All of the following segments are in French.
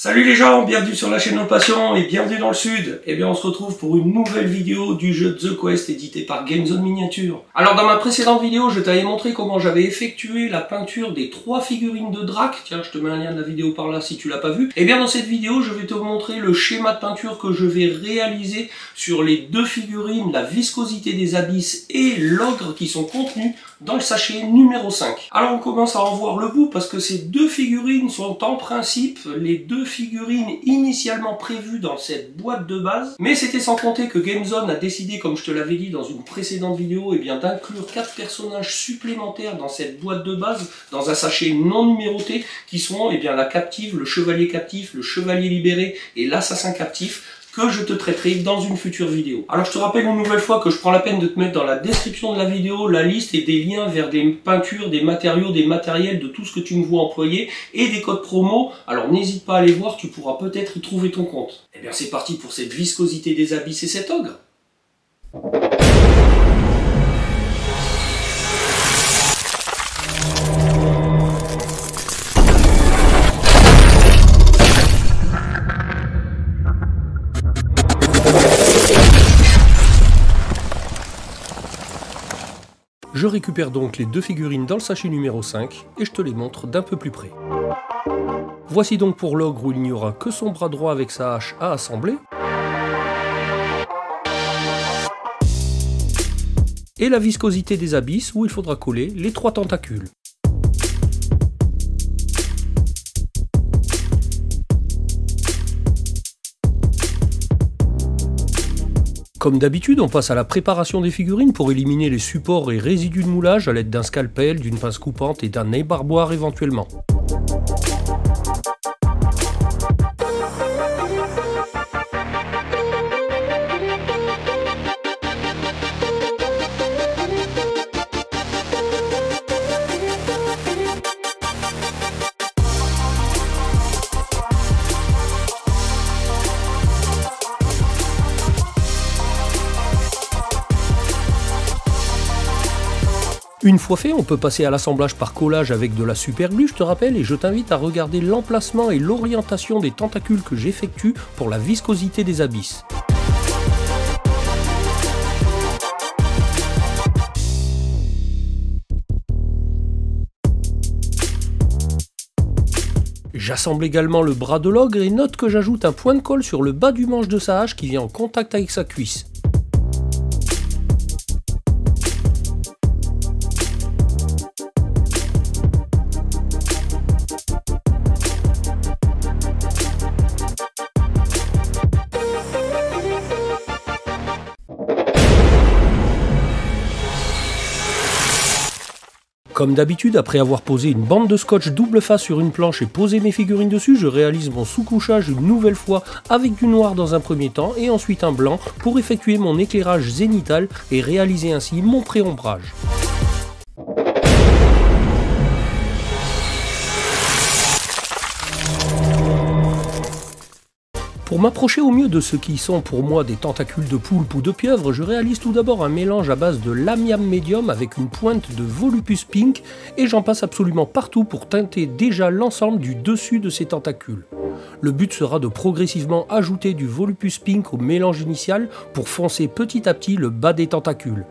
Salut les gens, bienvenue sur la chaîne Nos Passions et bienvenue dans le Sud. Eh bien on se retrouve pour une nouvelle vidéo du jeu The Quest édité par Gamezone Miniature. Alors dans ma précédente vidéo, je t'avais montré comment j'avais effectué la peinture des 3 figurines de Drac. Tiens, je te mets un lien de la vidéo par là si tu l'as pas vu. Eh bien dans cette vidéo, je vais te montrer le schéma de peinture que je vais réaliser sur les 2 figurines, la viscosité des abysses et l'ogre qui sont contenus dans le sachet numéro 5. Alors on commence à en voir le bout parce que ces 2 figurines sont en principe les 2 figurines initialement prévues dans cette boîte de base, mais c'était sans compter que Gamezone a décidé, comme je te l'avais dit dans une précédente vidéo, eh bien d'inclure 4 personnages supplémentaires dans cette boîte de base, dans un sachet non numéroté, qui sont eh bien la captive, le chevalier libéré et l'assassin captif, que je te traiterai dans une future vidéo. Alors je te rappelle une nouvelle fois que je prends la peine de te mettre dans la description de la vidéo la liste et des liens vers des peintures, des matériaux, des matériels, de tout ce que tu me vois employer et des codes promo. Alors n'hésite pas à les voir, tu pourras peut-être y trouver ton compte. Et bien c'est parti pour cette viscosité des abysses et cet ogre. Je récupère donc les 2 figurines dans le sachet numéro 5 et je te les montre d'un peu plus près. Voici donc pour l'ogre où il n'y aura que son bras droit avec sa hache à assembler. Et la viscosité des abysses où il faudra coller les 3 tentacules. Comme d'habitude, on passe à la préparation des figurines pour éliminer les supports et résidus de moulage à l'aide d'un scalpel, d'une pince coupante et d'un ébarboir éventuellement. Une fois fait, on peut passer à l'assemblage par collage avec de la superglue, je te rappelle, et je t'invite à regarder l'emplacement et l'orientation des tentacules que j'effectue pour la viscosité des abysses. J'assemble également le bras de l'ogre et note que j'ajoute un point de colle sur le bas du manche de sa hache qui vient en contact avec sa cuisse. Comme d'habitude, après avoir posé une bande de scotch double face sur une planche et posé mes figurines dessus, je réalise mon sous-couchage une nouvelle fois avec du noir dans un premier temps et ensuite un blanc pour effectuer mon éclairage zénital et réaliser ainsi mon pré-ombrage. Pour m'approcher au mieux de ce qui sont pour moi des tentacules de poulpe ou de pieuvre, je réalise tout d'abord un mélange à base de lamiam médium avec une pointe de volupus pink et j'en passe absolument partout pour teinter déjà l'ensemble du dessus de ces tentacules. Le but sera de progressivement ajouter du volupus pink au mélange initial pour foncer petit à petit le bas des tentacules.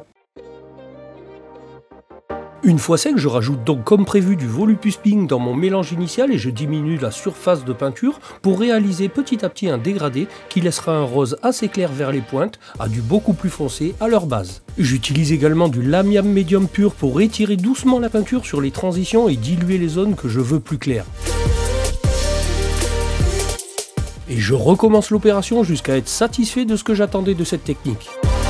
Une fois sec, je rajoute donc comme prévu du volupus pink dans mon mélange initial et je diminue la surface de peinture pour réaliser petit à petit un dégradé qui laissera un rose assez clair vers les pointes, à du beaucoup plus foncé à leur base. J'utilise également du lamiam médium pur pour étirer doucement la peinture sur les transitions et diluer les zones que je veux plus claires. Et je recommence l'opération jusqu'à être satisfait de ce que j'attendais de cette technique.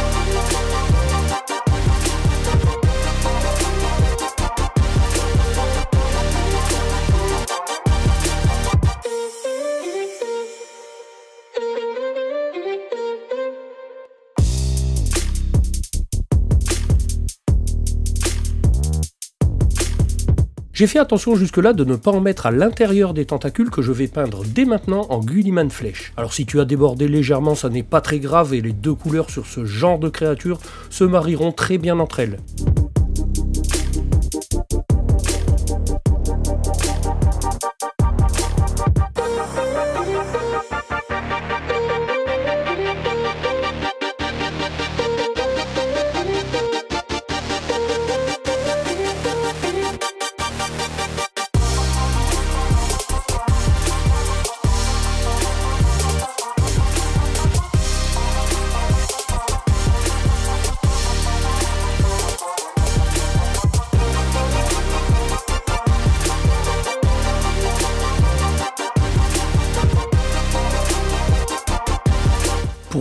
J'ai fait attention jusque-là de ne pas en mettre à l'intérieur des tentacules que je vais peindre dès maintenant en Gulliman Flèche. Alors si tu as débordé légèrement, ça n'est pas très grave et les 2 couleurs sur ce genre de créature se marieront très bien entre elles.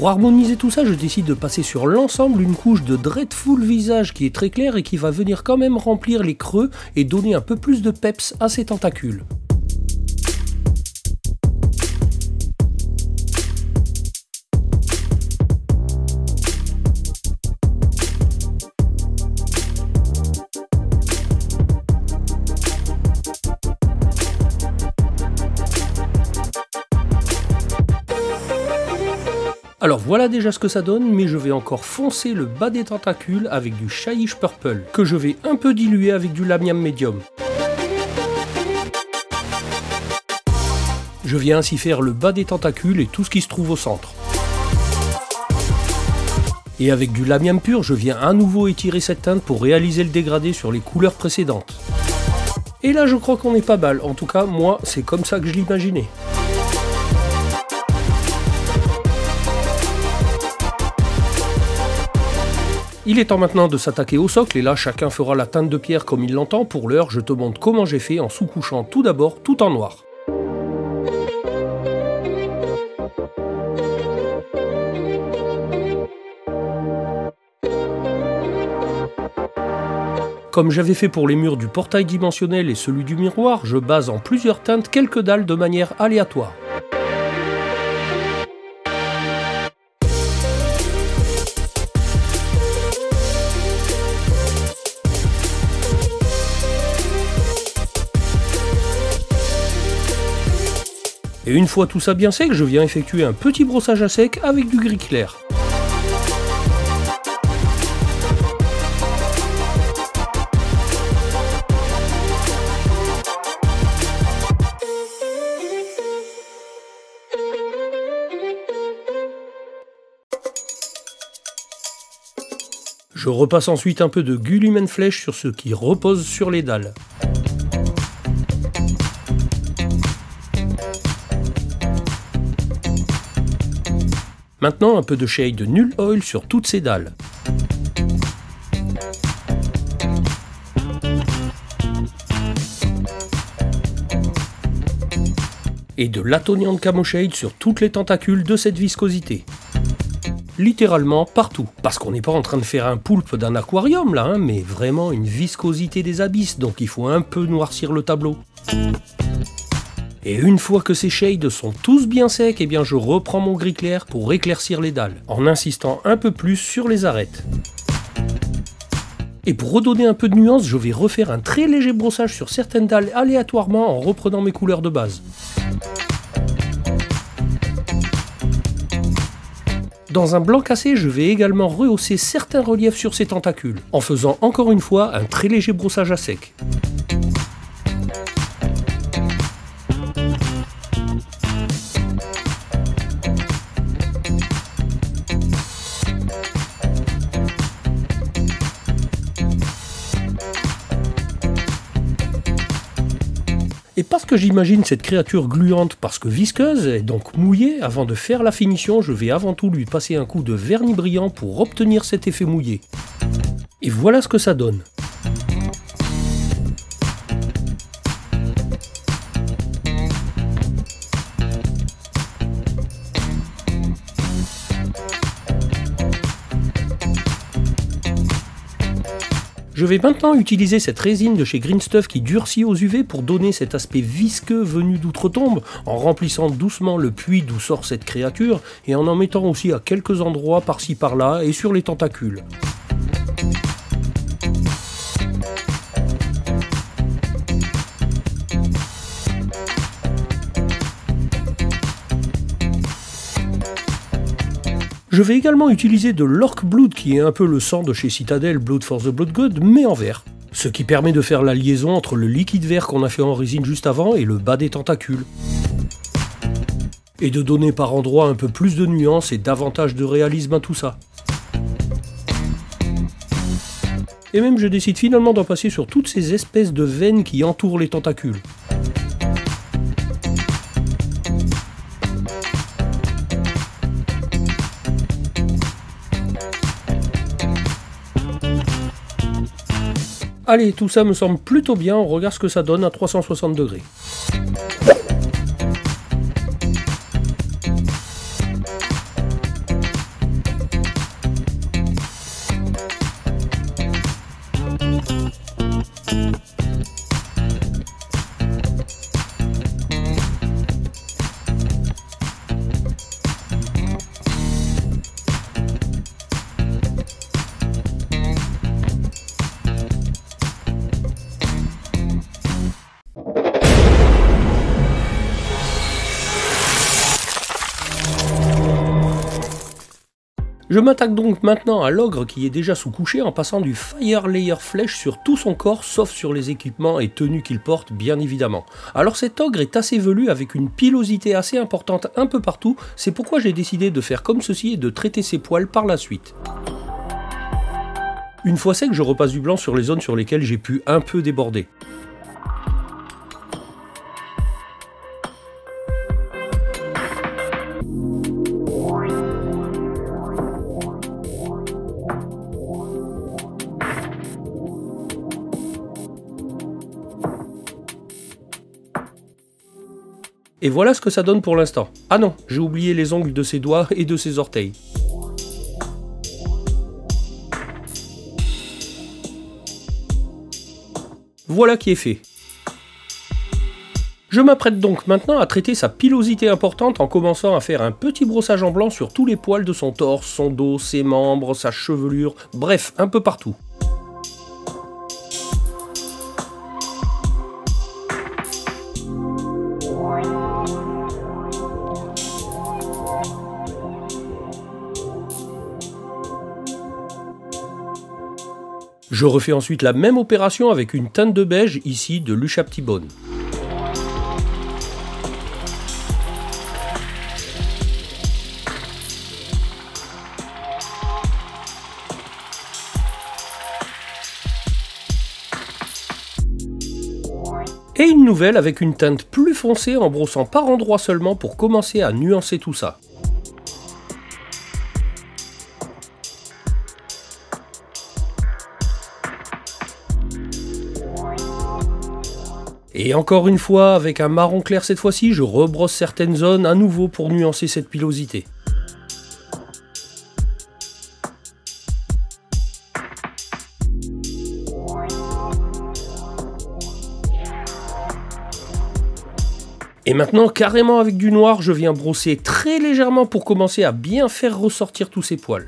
Pour harmoniser tout ça, je décide de passer sur l'ensemble une couche de Dreadful Visage qui est très claire et qui va venir quand même remplir les creux et donner un peu plus de peps à ces tentacules. Alors voilà déjà ce que ça donne, mais je vais encore foncer le bas des tentacules avec du Shyish Purple, que je vais un peu diluer avec du Lamiam Medium. Je viens ainsi faire le bas des tentacules et tout ce qui se trouve au centre. Et avec du Lamiam pur, je viens à nouveau étirer cette teinte pour réaliser le dégradé sur les couleurs précédentes. Et là je crois qu'on est pas mal, en tout cas moi c'est comme ça que je l'imaginais. Il est temps maintenant de s'attaquer au socle et là chacun fera la teinte de pierre comme il l'entend. Pour l'heure, je te montre comment j'ai fait en sous-couchant tout d'abord tout en noir. Comme j'avais fait pour les murs du portail dimensionnel et celui du miroir, je base en plusieurs teintes quelques dalles de manière aléatoire. Et une fois tout ça bien sec, je viens effectuer un petit brossage à sec avec du gris clair. Je repasse ensuite un peu de Guilliman Flèche sur ce qui repose sur les dalles. Maintenant, un peu de shade de Null Oil sur toutes ces dalles. Et de l'Atonian Camo Shade sur toutes les tentacules de cette viscosité. Littéralement partout. Parce qu'on n'est pas en train de faire un poulpe d'un aquarium là, hein, mais vraiment une viscosité des abysses, donc il faut un peu noircir le tableau. Et une fois que ces shades sont tous bien secs, eh bien je reprends mon gris clair pour éclaircir les dalles, en insistant un peu plus sur les arêtes. Et pour redonner un peu de nuance, je vais refaire un très léger brossage sur certaines dalles aléatoirement en reprenant mes couleurs de base. Dans un blanc cassé, je vais également rehausser certains reliefs sur ces tentacules, en faisant encore une fois un très léger brossage à sec. Et parce que j'imagine cette créature gluante parce que visqueuse et donc mouillée, avant de faire la finition, je vais avant tout lui passer un coup de vernis brillant pour obtenir cet effet mouillé. Et voilà ce que ça donne. Je vais maintenant utiliser cette résine de chez Green Stuff qui durcit aux UV pour donner cet aspect visqueux venu d'outre-tombe, en remplissant doucement le puits d'où sort cette créature et en mettant aussi à quelques endroits par-ci par-là et sur les tentacules. Je vais également utiliser de l'Orc Blood qui est un peu le sang de chez Citadel Blood for the Blood God mais en vert. Ce qui permet de faire la liaison entre le liquide vert qu'on a fait en résine juste avant et le bas des tentacules. Et de donner par endroits un peu plus de nuances et davantage de réalisme à tout ça. Et même je décide finalement d'en passer sur toutes ces espèces de veines qui entourent les tentacules. Allez, tout ça me semble plutôt bien, on regarde ce que ça donne à 360 degrés. Je m'attaque donc maintenant à l'ogre qui est déjà sous-couché en passant du Fire Layer Flèche sur tout son corps, sauf sur les équipements et tenues qu'il porte, bien évidemment. Alors cet ogre est assez velu avec une pilosité assez importante un peu partout, c'est pourquoi j'ai décidé de faire comme ceci et de traiter ses poils par la suite. Une fois sec, je repasse du blanc sur les zones sur lesquelles j'ai pu un peu déborder. Et voilà ce que ça donne pour l'instant. Ah non, j'ai oublié les ongles de ses doigts et de ses orteils. Voilà qui est fait. Je m'apprête donc maintenant à traiter sa pilosité importante en commençant à faire un petit brossage en blanc sur tous les poils de son torse, son dos, ses membres, sa chevelure, bref, un peu partout. Je refais ensuite la même opération avec une teinte de beige, ici de Lucia Petitbone. Et une nouvelle avec une teinte plus foncée en brossant par endroits seulement pour commencer à nuancer tout ça. Et encore une fois, avec un marron clair cette fois-ci, je rebrosse certaines zones à nouveau pour nuancer cette pilosité. Et maintenant, carrément avec du noir, je viens brosser très légèrement pour commencer à bien faire ressortir tous ces poils.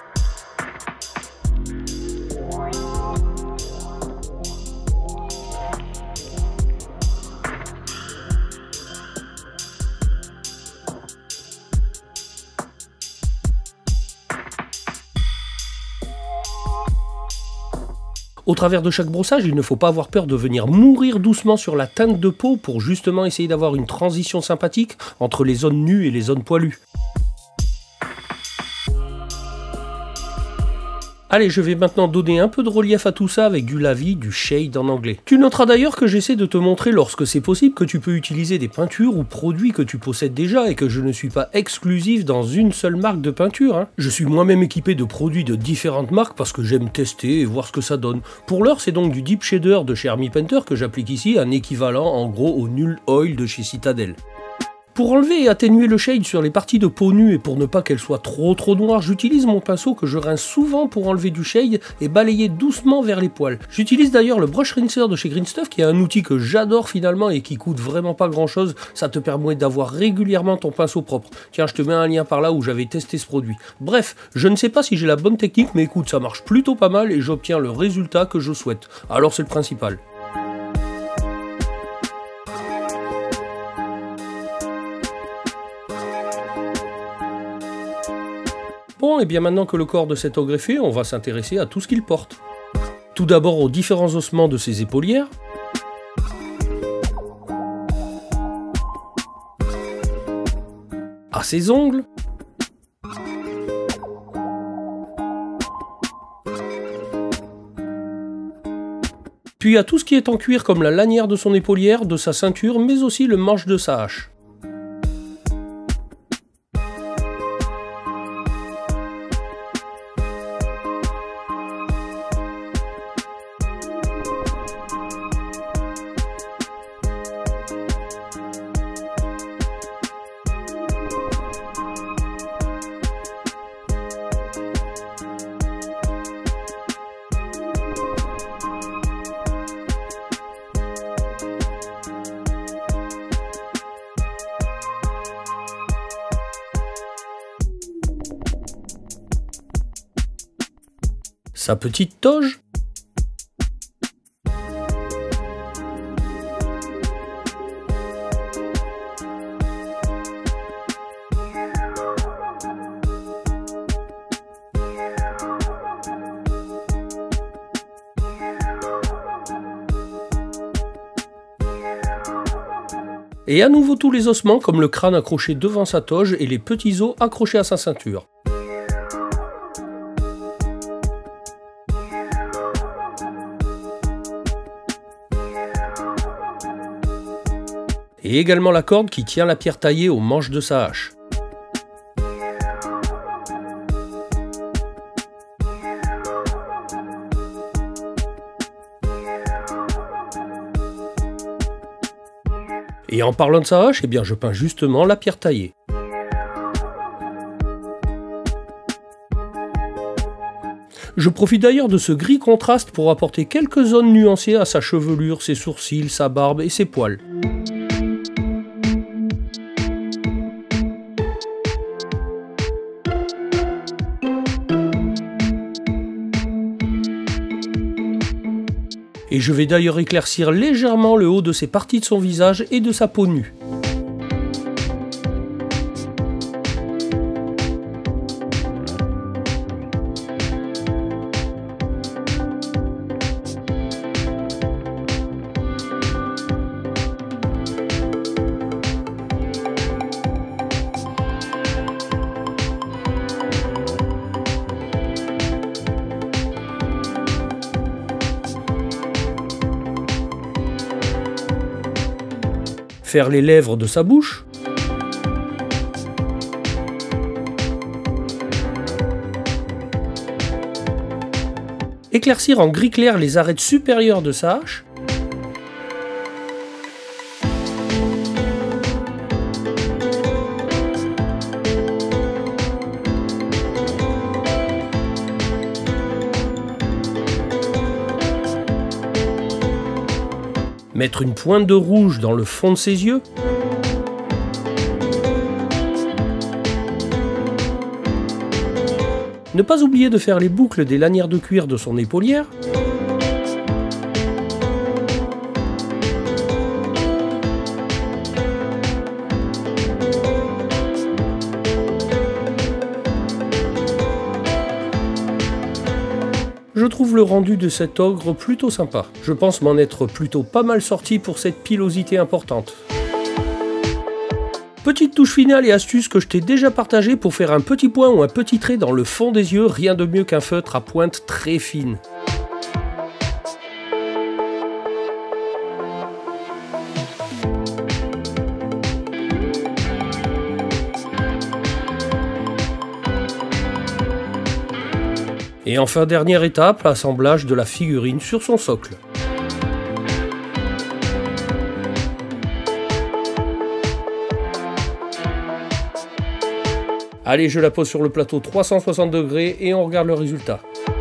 Au travers de chaque brossage, il ne faut pas avoir peur de venir mourir doucement sur la teinte de peau pour justement essayer d'avoir une transition sympathique entre les zones nues et les zones poilues. Allez, je vais maintenant donner un peu de relief à tout ça avec du lavis, du shade en anglais. Tu noteras d'ailleurs que j'essaie de te montrer lorsque c'est possible que tu peux utiliser des peintures ou produits que tu possèdes déjà et que je ne suis pas exclusif dans une seule marque de peinture. Hein. Je suis moi-même équipé de produits de différentes marques parce que j'aime tester et voir ce que ça donne. Pour l'heure, c'est donc du Deep Shader de chez Army Painter que j'applique ici, un équivalent en gros au Null Oil de chez Citadel. Pour enlever et atténuer le shade sur les parties de peau nue et pour ne pas qu'elle soit trop noire, j'utilise mon pinceau que je rince souvent pour enlever du shade et balayer doucement vers les poils. J'utilise d'ailleurs le Brush Rinser de chez Green Stuff qui est un outil que j'adore finalement et qui coûte vraiment pas grand chose. Ça te permet d'avoir régulièrement ton pinceau propre. Tiens, je te mets un lien par là où j'avais testé ce produit. Bref, je ne sais pas si j'ai la bonne technique, mais écoute, ça marche plutôt pas mal et j'obtiens le résultat que je souhaite. Alors c'est le principal. Bon, et bien maintenant que le corps de cet ogre est fait, on va s'intéresser à tout ce qu'il porte. Tout d'abord aux différents ossements de ses épaulières, à ses ongles, puis à tout ce qui est en cuir comme la lanière de son épaulière, de sa ceinture, mais aussi le manche de sa hache. Sa petite toge, Et à nouveau tous les ossements comme le crâne accroché devant sa toge et les petits os accrochés à sa ceinture. Et également la corde qui tient la pierre taillée au manche de sa hache. Et en parlant de sa hache, eh bien je peins justement la pierre taillée. Je profite d'ailleurs de ce gris contraste pour apporter quelques zones nuancées à sa chevelure, ses sourcils, sa barbe et ses poils. Et je vais d'ailleurs éclaircir légèrement le haut de ces parties de son visage et de sa peau nue. Faire les lèvres de sa bouche. Éclaircir en gris clair les arêtes supérieures de sa hache. Mettre une pointe de rouge dans le fond de ses yeux. Ne pas oublier de faire les boucles des lanières de cuir de son épaulière. Je trouve le rendu de cet ogre plutôt sympa. Je pense m'en être plutôt pas mal sorti pour cette pilosité importante. Petite touche finale et astuce que je t'ai déjà partagée pour faire un petit point ou un petit trait dans le fond des yeux, rien de mieux qu'un feutre à pointe très fine. Et enfin dernière étape, l'assemblage de la figurine sur son socle. Allez, je la pose sur le plateau 360 degrés et on regarde le résultat.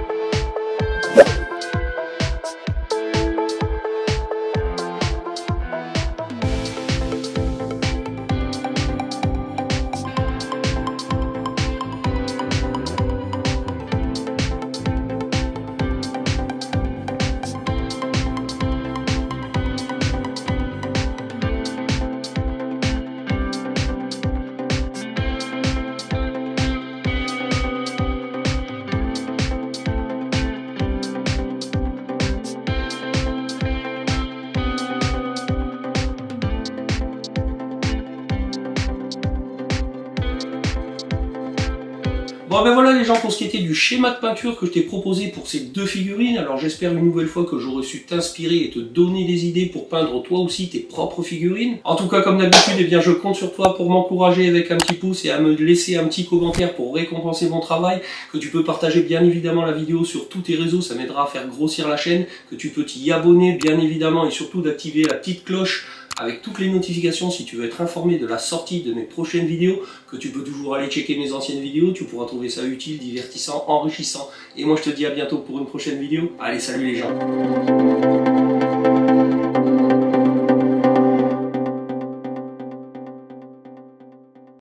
Bon ben voilà les gens pour ce qui était du schéma de peinture que je t'ai proposé pour ces deux figurines. Alors j'espère une nouvelle fois que j'aurai su t'inspirer et te donner des idées pour peindre toi aussi tes propres figurines. En tout cas comme d'habitude, eh bien je compte sur toi pour m'encourager avec un petit pouce et à me laisser un petit commentaire pour récompenser mon travail, que tu peux partager bien évidemment la vidéo sur tous tes réseaux, ça m'aidera à faire grossir la chaîne, que tu peux t'y abonner bien évidemment et surtout d'activer la petite cloche avec toutes les notifications si tu veux être informé de la sortie de mes prochaines vidéos, que tu peux toujours aller checker mes anciennes vidéos, tu pourras trouver ça utile, divertissant, enrichissant. Et moi je te dis à bientôt pour une prochaine vidéo. Allez, salut les gens.